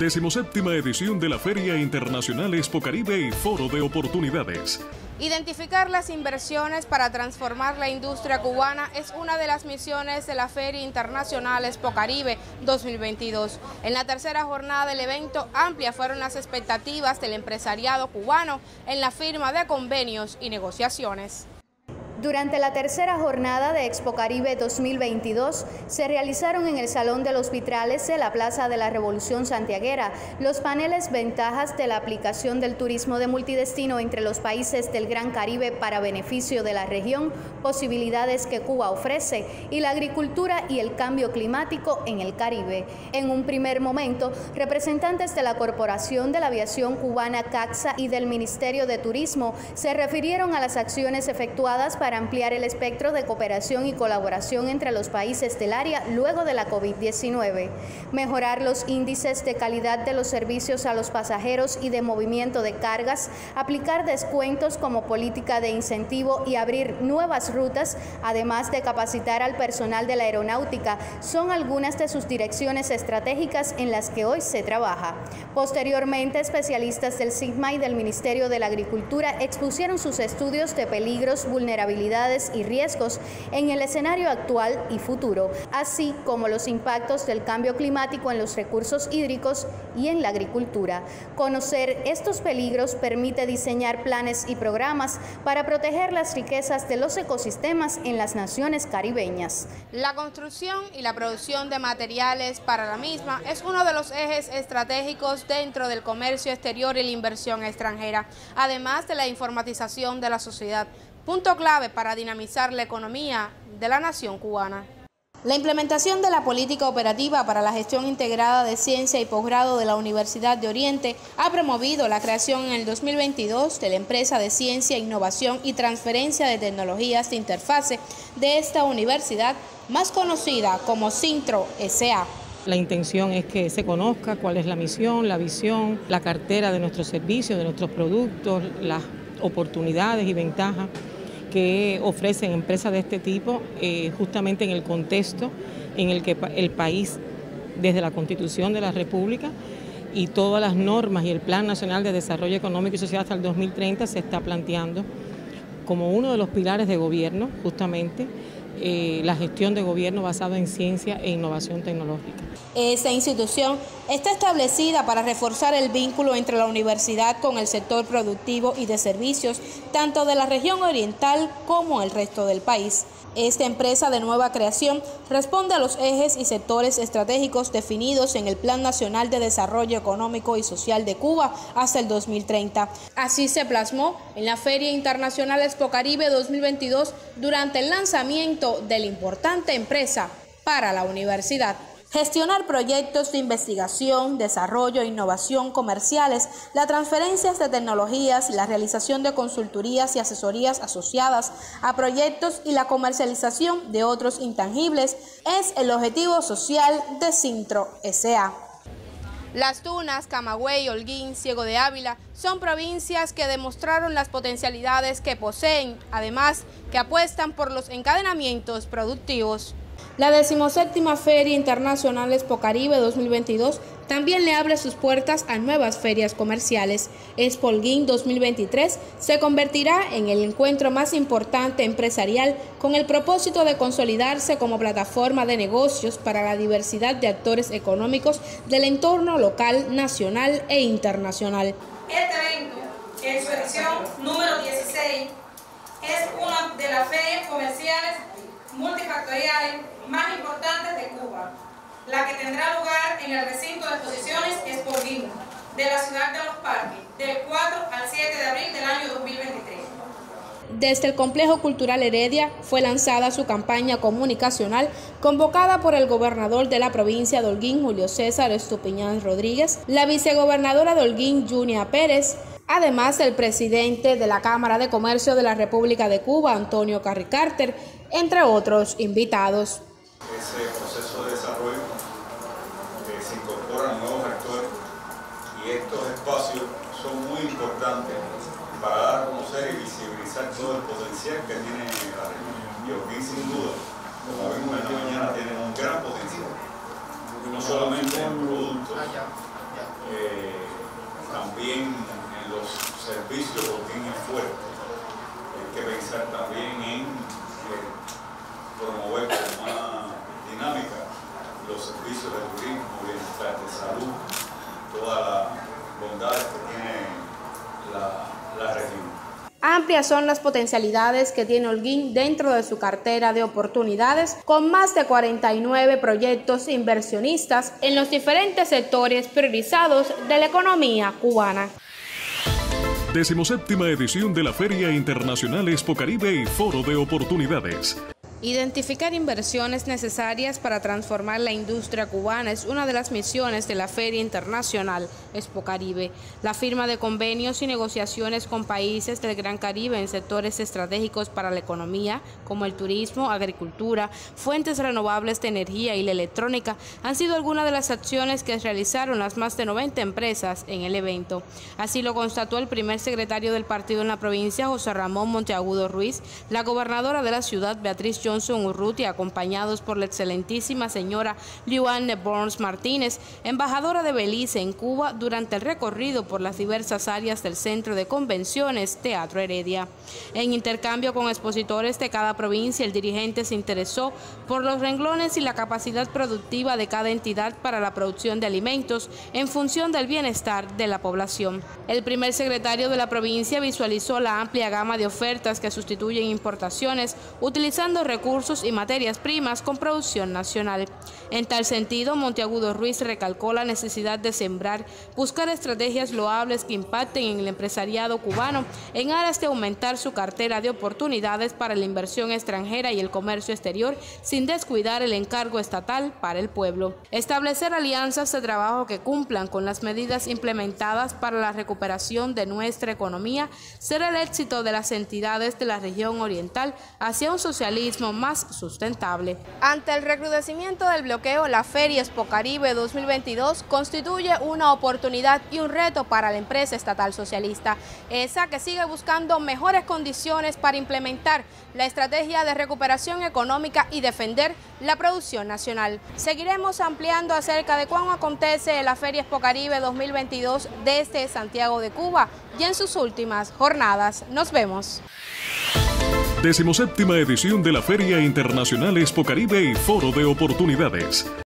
17ª edición de la Feria Internacional Expo Caribe y Foro de Oportunidades. Identificar las inversiones para transformar la industria cubana es una de las misiones de la Feria Internacional Expo Caribe 2022. En la tercera jornada del evento, amplias fueron las expectativas del empresariado cubano en la firma de convenios y negociaciones. Durante la tercera jornada de Expo Caribe 2022 se realizaron en el Salón de los Vitrales de la Plaza de la Revolución Santiaguera los paneles Ventajas de la aplicación del turismo de multidestino entre los países del Gran Caribe para beneficio de la región, posibilidades que Cuba ofrece y la agricultura y el cambio climático en el Caribe. En un primer momento, representantes de la Corporación de la Aviación Cubana CACSA y del Ministerio de Turismo se refirieron a las acciones efectuadas para ampliar el espectro de cooperación y colaboración entre los países del área luego de la COVID-19, mejorar los índices de calidad de los servicios a los pasajeros y de movimiento de cargas, aplicar descuentos como política de incentivo y abrir nuevas rutas, además de capacitar al personal de la aeronáutica, son algunas de sus direcciones estratégicas en las que hoy se trabaja. Posteriormente, especialistas del SIGMA y del Ministerio de la Agricultura expusieron sus estudios de peligros, vulnerabilidades y riesgos en el escenario actual y futuro, así como los impactos del cambio climático en los recursos hídricos y en la agricultura. Conocer estos peligros permite diseñar planes y programas para proteger las riquezas de los ecosistemas en las naciones caribeñas. La construcción y la producción de materiales para la misma es uno de los ejes estratégicos dentro del comercio exterior y la inversión extranjera, además de la informatización de la sociedad, punto clave para dinamizar la economía de la nación cubana. La implementación de la política operativa para la gestión integrada de ciencia y posgrado de la Universidad de Oriente ha promovido la creación en el 2022 de la empresa de ciencia, innovación y transferencia de tecnologías de interfase de esta universidad, más conocida como Cintro S.A. La intención es que se conozca cuál es la misión, la visión, la cartera de nuestros servicios, de nuestros productos, las oportunidades y ventajas que ofrecen empresas de este tipo, justamente en el contexto en el que el país, desde la Constitución de la República y todas las normas y el Plan Nacional de Desarrollo Económico y Social hasta el 2030, se está planteando como uno de los pilares de gobierno, justamente, la gestión de gobierno basada en ciencia e innovación tecnológica. Esta institución está establecida para reforzar el vínculo entre la universidad con el sector productivo y de servicios, tanto de la región oriental como el resto del país. Esta empresa de nueva creación responde a los ejes y sectores estratégicos definidos en el Plan Nacional de Desarrollo Económico y Social de Cuba hasta el 2030. Así se plasmó en la Feria Internacional Expo Caribe 2022 durante el lanzamiento de la importante empresa para la universidad. Gestionar proyectos de investigación, desarrollo e innovación comerciales, las transferencias de tecnologías, la realización de consultorías y asesorías asociadas a proyectos y la comercialización de otros intangibles es el objetivo social de Cintro S.A. Las Tunas, Camagüey, Holguín, Ciego de Ávila son provincias que demostraron las potencialidades que poseen, además que apuestan por los encadenamientos productivos. La 17ª Feria Internacional Expo Caribe 2022 también le abre sus puertas a nuevas ferias comerciales. Expo Holguín 2023 se convertirá en el encuentro más importante empresarial con el propósito de consolidarse como plataforma de negocios para la diversidad de actores económicos del entorno local, nacional e internacional. Este evento, en su edición número 16, es una de las ferias comerciales multifactoriales más importantes de Cuba, la que tendrá lugar en el recinto de exposiciones Expo Holguín de la ciudad de Los Parques, del 4 al 7 de abril del año 2023. Desde el Complejo Cultural Heredia fue lanzada su campaña comunicacional convocada por el gobernador de la provincia de Holguín, Julio César Estupiñán Rodríguez, la vicegobernadora de Holguín, Junia Pérez, además del presidente de la Cámara de Comercio de la República de Cuba, Antonio Carri Carter, entre otros invitados. Ese proceso de desarrollo se incorporan nuevos actores y estos espacios son muy importantes para dar a conocer y visibilizar todo el potencial que tiene la región. Y Holguín, sin duda, como vimos en la mañana, tiene un gran potencial, no solamente en productos, también en los servicios porque es fuerte. Hay que pensar también en promover con más dinámica los servicios de turismo, bienestar, de salud, todas las bondades que tiene la región. Amplias son las potencialidades que tiene Holguín dentro de su cartera de oportunidades, con más de 49 proyectos inversionistas en los diferentes sectores priorizados de la economía cubana. 17ª edición de la Feria Internacional Expocaribe y Foro de Oportunidades. Identificar inversiones necesarias para transformar la industria cubana es una de las misiones de la Feria Internacional Expocaribe. La firma de convenios y negociaciones con países del Gran Caribe en sectores estratégicos para la economía, como el turismo, agricultura, fuentes renovables de energía y la electrónica, han sido algunas de las acciones que realizaron las más de 90 empresas en el evento. Así lo constató el primer secretario del partido en la provincia, José Ramón Monteagudo Ruiz, la gobernadora de la ciudad, Beatriz Johnson Urrutia, acompañados por la excelentísima señora Liuanne Burns Martínez, embajadora de Belice en Cuba, durante el recorrido por las diversas áreas del Centro de Convenciones Teatro Heredia. En intercambio con expositores de cada provincia, el dirigente se interesó por los renglones y la capacidad productiva de cada entidad para la producción de alimentos en función del bienestar de la población. El primer secretario de la provincia visualizó la amplia gama de ofertas que sustituyen importaciones, utilizando recursos y materias primas con producción nacional. En tal sentido, Monteagudo Ruiz recalcó la necesidad de sembrar, buscar estrategias loables que impacten en el empresariado cubano en aras de aumentar su cartera de oportunidades para la inversión extranjera y el comercio exterior, sin descuidar el encargo estatal para el pueblo. Establecer alianzas de trabajo que cumplan con las medidas implementadas para la recuperación de nuestra economía será el éxito de las entidades de la región oriental hacia un socialismo más sustentable. Ante el recrudecimiento del bloqueo, la Feria Expocaribe 2022 constituye una oportunidad y un reto para la empresa estatal socialista, esa que sigue buscando mejores condiciones para implementar la estrategia de recuperación económica y defender la producción nacional. Seguiremos ampliando acerca de cuándo acontece la Feria Expocaribe 2022 desde Santiago de Cuba y en sus últimas jornadas. Nos vemos. 17ª edición de la Feria Internacional Expocaribe y Foro de Oportunidades.